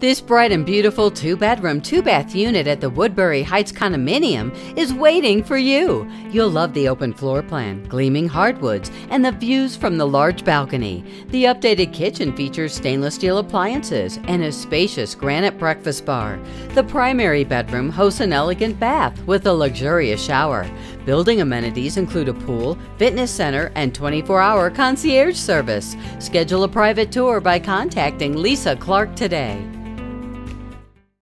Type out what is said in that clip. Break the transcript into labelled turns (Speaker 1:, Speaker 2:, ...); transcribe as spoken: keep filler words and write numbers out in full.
Speaker 1: This bright and beautiful two-bedroom, two-bath unit at the Woodbury Heights Condominium is waiting for you. You'll love the open floor plan, gleaming hardwoods, and the views from the large balcony. The updated kitchen features stainless steel appliances and a spacious granite breakfast bar. The primary bedroom hosts an elegant bath with a luxurious shower. Building amenities include a pool, fitness center, and twenty-four hour concierge service. Schedule a private tour by contacting Lisa Clarke today.